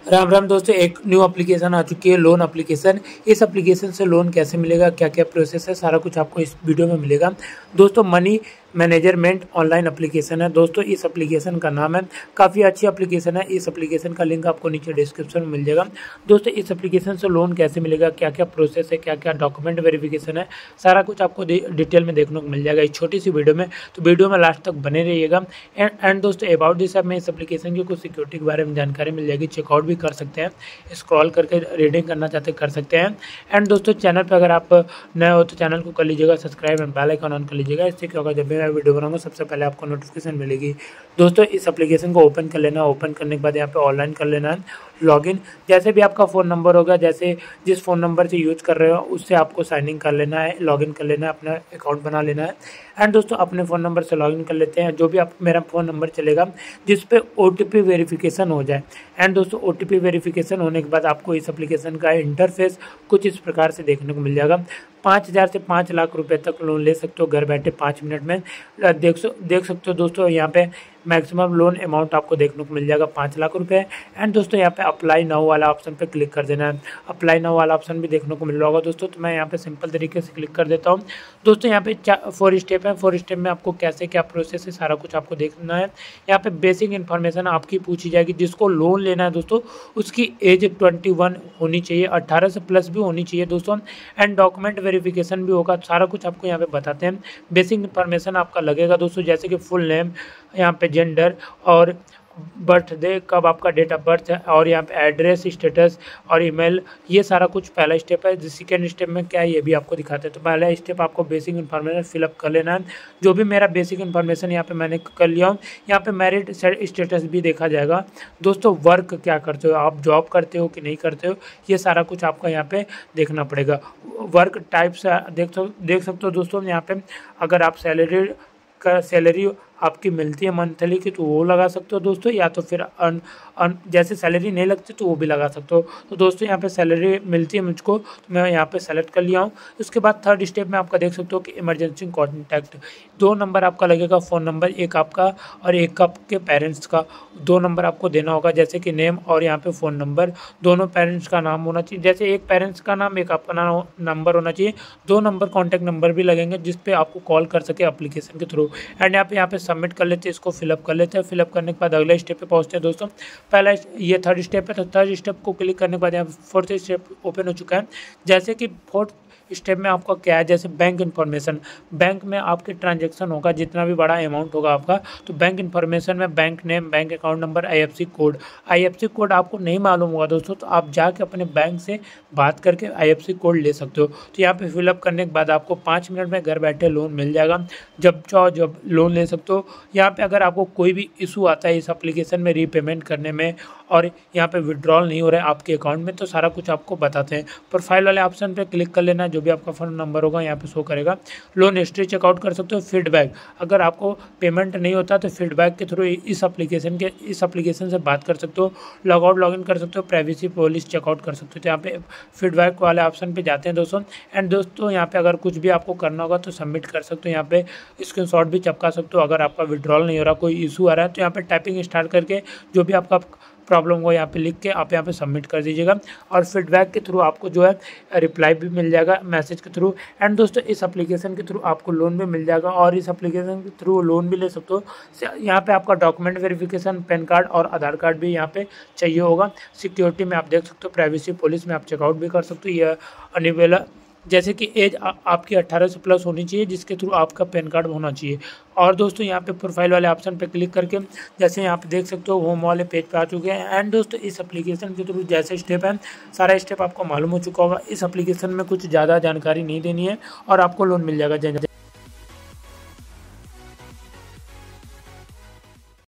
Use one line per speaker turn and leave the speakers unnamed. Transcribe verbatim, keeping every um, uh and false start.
राम राम दोस्तों, एक new application आ चुकी है, लोन एप्लीकेशन। इस एप्लीकेशन से लोन कैसे मिलेगा, क्या क्या प्रोसेस है, सारा कुछ आपको इस वीडियो में मिलेगा। दोस्तों, मनी मैनेजमेंट ऑनलाइन एप्लीकेशन है। दोस्तों, इस एप्लीकेशन का नाम है, काफ़ी अच्छी एप्लीकेशन है। इस एप्लीकेशन का लिंक आपको नीचे डिस्क्रिप्शन में मिल जाएगा। दोस्तों, इस एप्लीकेशन से लोन कैसे मिलेगा, क्या क्या प्रोसेस है, क्या क्या डॉक्यूमेंट वेरिफिकेशन है, सारा कुछ आपको डिटेल में देखने को मिल जाएगा इस छोटी सी वीडियो में। तो वीडियो में लास्ट तक बने रहिएगा। एंड एंड दोस्तों, अबाउट दिस ऐप में इस एप्लीकेशन की कुछ सिक्योरिटी के बारे में जानकारी मिल जाएगी। चेकआउट भी कर सकते हैं, स्क्रॉल करके रीडिंग करना चाहते कर सकते हैं। एंड दोस्तों, चैनल पर अगर आप नए हो तो चैनल को कर लीजिएगा subscribe and bell icon on कर लीजिएगा। इससे क्या होगा, जब भी मैं वीडियो बनाऊंगा सबसे पहले आपको नोटिफिकेशन मिलेगी। दोस्तों, इस एप्लीकेशन को ओपन कर लेना। ओपन करने के बाद यहाँ पे ऑनलाइन कर लेना है लॉगिन। जैसे भी आपका फ़ोन नंबर होगा, जैसे जिस फ़ोन नंबर से यूज़ कर रहे हो उससे आपको साइन इन कर लेना है, लॉगिन कर लेना है, अपना अकाउंट बना लेना है। एंड दोस्तों, अपने फ़ोन नंबर से लॉगिन कर लेते हैं। जो भी आप मेरा फ़ोन नंबर चलेगा जिस पे ओ टी पी वेरिफिकेशन हो जाए। एंड दोस्तों, ओ टी पी वेरिफिकेशन होने के बाद आपको इस एप्लीकेशन का इंटरफेस कुछ इस प्रकार से देखने को मिल जाएगा। पाँच हज़ार से पाँच लाख रुपए तक लोन ले सकते हो घर बैठे पाँच मिनट में। देख सो देख सकते हो दोस्तों, यहाँ पे मैक्सिमम लोन अमाउंट आपको देखने को मिल जाएगा पाँच लाख रुपए। एंड दोस्तों, यहाँ पे अप्लाई नाउ वाला ऑप्शन पे क्लिक कर देना है। अप्लाई नाउ वाला ऑप्शन भी देखने को मिल रहा होगा दोस्तों। तो मैं यहाँ पे सिंपल तरीके से क्लिक कर देता हूँ। दोस्तों, यहाँ पे फोर स्टेप है। फोर स्टेप में आपको कैसे क्या प्रोसेस है सारा कुछ आपको देखना है। यहाँ पे बेसिक इन्फॉर्मेशन आपकी पूछी जाएगी। जिसको लोन लेना है दोस्तों, उसकी एज ट्वेंटी वन होनी चाहिए, अट्ठारह से प्लस भी होनी चाहिए दोस्तों। एंड डॉक्यूमेंट वेरिफिकेशन भी होगा। सारा कुछ आपको यहाँ पे बताते हैं। बेसिक इन्फॉर्मेशन आपका लगेगा दोस्तों, जैसे कि फुल नेम, यहाँ पे जेंडर और बर्थडे, कब आपका डेट ऑफ बर्थ है, और यहाँ पे एड्रेस, स्टेटस और ईमेल। ये सारा कुछ पहला स्टेप है। सेकेंड स्टेप में क्या है ये भी आपको दिखाते हैं। तो पहला स्टेप आपको बेसिक इन्फॉर्मेशन फिलअप कर लेना है। जो भी मेरा बेसिक इन्फॉर्मेशन यहाँ पे मैंने कर लिया हूँ। यहाँ पे मैरिड स्टेटस भी देखा जाएगा दोस्तों। वर्क क्या करते हो, आप जॉब करते हो कि नहीं करते हो, ये सारा कुछ आपका यहाँ पे देखना पड़ेगा। वर्क टाइप से देख देख सकते हो दोस्तों। यहाँ पे अगर आप सैलरी का सैलरी आपकी मिलती है मंथली की तो वो लगा सकते हो दोस्तों, या तो फिर अन अन जैसे सैलरी नहीं लगती तो वो भी लगा सकते हो। तो दोस्तों, यहाँ पे सैलरी मिलती है मुझको, तो मैं यहाँ पे सेलेक्ट कर लिया हूँ। उसके बाद थर्ड स्टेप में आपका देख सकते हो कि इमरजेंसी कॉन्टैक्ट, दो नंबर आपका लगेगा। फ़ोन नंबर एक आपका और एक आपके पेरेंट्स का, दो नंबर आपको देना होगा। जैसे कि नेम और यहाँ पे फ़ोन नंबर, दोनों पेरेंट्स का नाम होना चाहिए। जैसे एक पेरेंट्स का नाम, एक आपका नाम नंबर होना चाहिए। दो नंबर कॉन्टैक्ट नंबर भी लगेंगे जिस पे आपको कॉल कर सके एप्लीकेशन के थ्रू। एंड यहाँ पे यहाँ पे सबमिट कर लेते हैं, इसको फिलअप कर लेते हैं। फिलअप करने के बाद अगले स्टेप पे पहुंचते हैं दोस्तों। पहला ये थर्ड स्टेप है, तो थर्ड स्टेप को क्लिक करने के बाद यहाँ फोर्थ स्टेप ओपन हो चुका है। जैसे कि फोर्थ स्टेप में आपका क्या है, जैसे बैंक इन्फॉर्मेशन, बैंक में आपके ट्रांजैक्शन होगा, जितना भी बड़ा अमाउंट होगा आपका, तो बैंक इन्फॉर्मेशन में bank name, bank account number, IFSC code. IFSC code आपको नहीं मालूम होगा दोस्तों, तो आप जाके अपने बैंक से बात करके आईएफएससी कोड ले सकते हो। तो यहाँ पे फिलअप करने के बाद आपको पाँच मिनट में घर बैठे लोन मिल जाएगा। जब चाहो जब लोन ले सकते हो। यहाँ पे अगर आपको कोई भी इशू आता है इस एप्लीकेशन में रीपेमेंट करने में, और यहाँ पे विड्रॉल नहीं हो रहा है आपके अकाउंट में, तो सारा कुछ आपको बताते हैं। प्रोफाइल वाले ऑप्शन पे क्लिक कर लेना। जो भी आपका फ़ोन नंबर होगा यहाँ पे शो करेगा। लोन हिस्ट्री चेकआउट कर सकते हो। फीडबैक, अगर आपको पेमेंट नहीं होता तो फीडबैक के थ्रू इस एप्लीकेशन के इस एप्लीकेशन से बात कर सकते हो। लॉग आउट लॉगिन कर सकते हो। प्राइवेसी पॉलिसी चेकआउट कर सकते हो। तो यहाँ पे फीडबैक वाले ऑप्शन पे जाते हैं दोस्तों। एंड दोस्तों, यहाँ पे अगर कुछ भी आपको करना होगा तो सबमिट कर सकते हो। यहाँ पे स्क्रीनशॉट भी चिपका सकते हो। अगर आपका विड्रॉल नहीं हो रहा, कोई इशू आ रहा है, तो यहाँ पे टाइपिंग स्टार्ट करके जो भी आपका प्रॉब्लम को यहाँ पे लिख के आप यहाँ पे सबमिट कर दीजिएगा। और फीडबैक के थ्रू आपको जो है रिप्लाई भी मिल जाएगा मैसेज के थ्रू। एंड दोस्तों, इस एप्लीकेशन के थ्रू आपको लोन भी मिल जाएगा, और इस एप्लीकेशन के थ्रू लोन भी ले सकते हो। यहाँ पे आपका डॉक्यूमेंट वेरिफिकेशन, पैन कार्ड और आधार कार्ड भी यहाँ पे चाहिए होगा। सिक्योरिटी में आप देख सकते हो, प्राइवेसी पॉलिसी में आप चेकआउट भी कर सकते हो। यह अनिवेला, जैसे कि एज आपकी अट्ठारह से प्लस होनी चाहिए, जिसके थ्रू आपका पैन कार्ड होना चाहिए। और दोस्तों, यहाँ पे प्रोफाइल वाले ऑप्शन पे क्लिक करके जैसे यहाँ पे देख सकते हो होम वाले पेज पे आ चुके हैं। एंड दोस्तों, इस एप्लीकेशन के थ्रू जैसे स्टेप है, सारा स्टेप आपको मालूम हो चुका होगा। इस एप्लीकेशन में कुछ ज़्यादा जानकारी नहीं देनी है और आपको लोन मिल जाएगा।